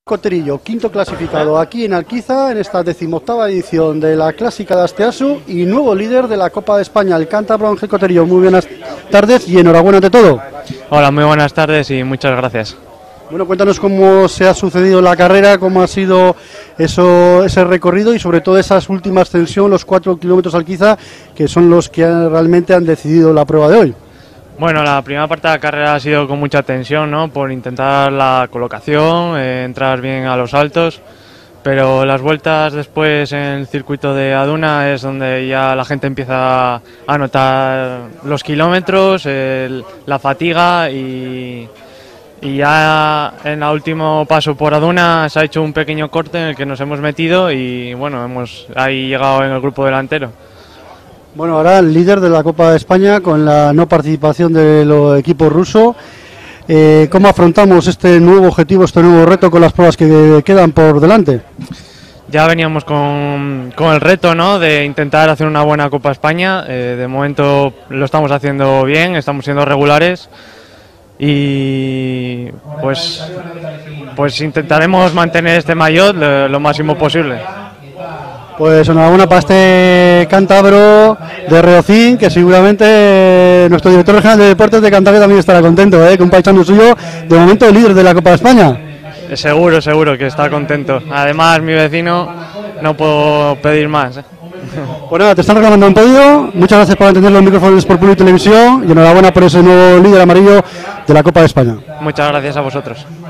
Coterillo, quinto clasificado aquí en Alquiza en esta 18ª edición de la Clásica de Asteasu y nuevo líder de la Copa de España, el cántabro Ángel Coterillo. Muy buenas tardes y enhorabuena ante todo. Hola, muy buenas tardes y muchas gracias. Bueno, cuéntanos cómo se ha sucedido la carrera, cómo ha sido ese recorrido y sobre todo esa última ascensión, los 4 kilómetros Alquiza, que son los que realmente han decidido la prueba de hoy. Bueno, la primera parte de la carrera ha sido con mucha tensión, ¿no? Por intentar la colocación, entrar bien a los saltos, pero las vueltas después en el circuito de Aduna es donde ya la gente empieza a notar los kilómetros, la fatiga y ya en el último paso por Aduna se ha hecho un pequeño corte en el que nos hemos metido y bueno, hemos ahí llegado en el grupo delantero. Bueno, ahora el líder de la Copa de España con la no participación del equipo ruso. ¿Cómo afrontamos este nuevo objetivo, este nuevo reto con las pruebas que quedan por delante? Ya veníamos con el reto, ¿no?, de intentar hacer una buena Copa España. De momento lo estamos haciendo bien, estamos siendo regulares y pues intentaremos mantener este maillot lo máximo posible. Pues enhorabuena para este cántabro de Reocín, que seguramente nuestro director general de deportes de Cantabria también estará contento, que un paisano suyo, de momento el líder de la Copa de España. Seguro que está contento. Además, mi vecino, no puedo pedir más. Pues nada, te están reclamando un podio. Muchas gracias por atender los micrófonos de Sport Público y Televisión y enhorabuena por ese nuevo líder amarillo de la Copa de España. Muchas gracias a vosotros.